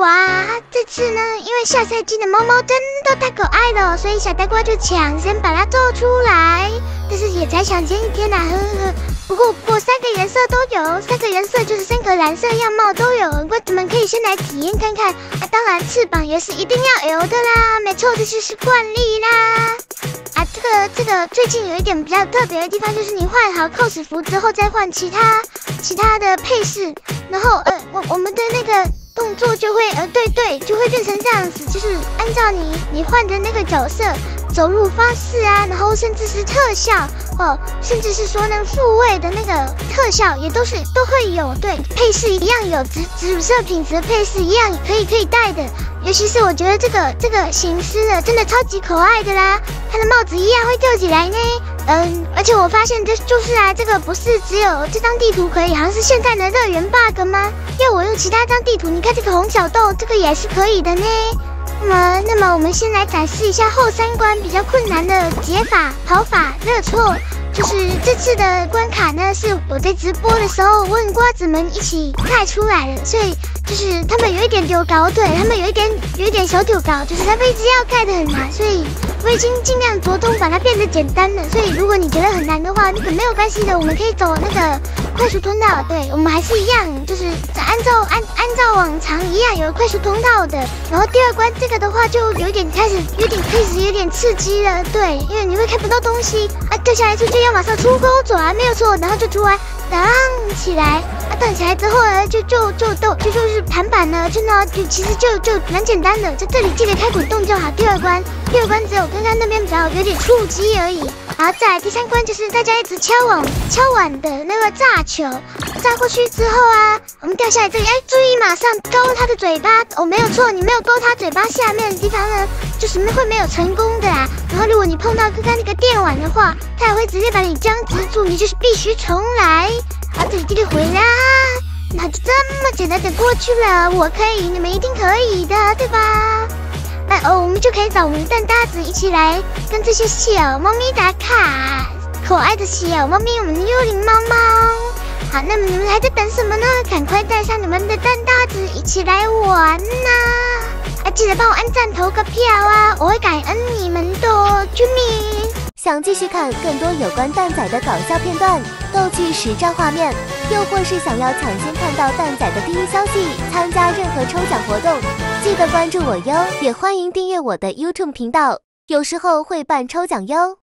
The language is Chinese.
哇，这次呢，因为下赛季的猫猫真的太可爱了，所以小呆瓜就抢先把它做出来。但是也才抢先1天呐，呵呵。不过3个颜色都有，3个颜色就是3个蓝色样貌都有，瓜子们可以先来体验看看。啊，当然翅膀也是一定要有的啦，没错，这就是惯例啦。啊，这个最近有一点比较特别的地方，就是你换好 cos 服之后再换其他的配饰，然后我们的那个动作就会对，就会变成这样子，就是按照你换的那个角色走路方式啊，然后甚至是特效哦，甚至是说呢复位的那个特效也都会有，对，配饰一样有紫色品质的配饰一样可以戴的。尤其是我觉得这个行尸的真的超级可爱的啦，它的帽子一样会吊起来呢。而且我发现就是啊，这个不是只有这张地图可以，好像是现在的乐园 bug 吗？要我用其他张地图，你看这个红小豆，这个也是可以的呢。那么我们先来展示一下后3关比较困难的解法、跑法、热挫。就是这次的关卡呢，是我在直播的时候问瓜子们一起盖出来的，所以就是他们有一点丢高，对他们有一点小丢高，就是他们一直要盖的很难，所以我已经尽量着重把它变得简单了。所以如果你觉得很难的话，那个没有关系的，我们可以走那个快速通道，对我们还是一样，就是按照往常一样有快速通道的。然后第2关这个的话就有点开始有点刺激了，对，因为你会看不到东西啊，掉下来就要马上出钩爪，没有错，然后就突然荡起来，啊，荡起来之后呢，就是盘板呢，真的其实就蛮简单的，在这里记得开滚动就好。第2关只有刚刚那边比较有点触击而已，然后再来第3关就是大家一直敲碗的那个炸球，炸过去之后啊，我们掉下来这里，注意马上勾它的嘴巴，哦，没有错，你没有勾它嘴巴下面的地方呢，就是会没有成功的啦。然后如果你碰到刚刚那个电碗的话，它也会直接把你僵直住，你就是必须重来。啊，这里回来，那就这么简单的过去了。我可以，你们一定可以的，对吧？那我们就可以找我们蛋搭子一起来跟这些小猫咪打卡，可爱的小猫咪，我们的幽灵猫猫。好，那么你们还在等什么呢？赶快带上你们的蛋搭子一起来玩呐！啊，记得帮我按赞投个票啊，我会感恩你们的，啾咪！ 想继续看更多有关蛋仔的搞笑片段、逗趣实战画面，又或是想要抢先看到蛋仔的第一消息，参加任何抽奖活动，记得关注我哟！也欢迎订阅我的 YouTube 频道，有时候会办抽奖哟。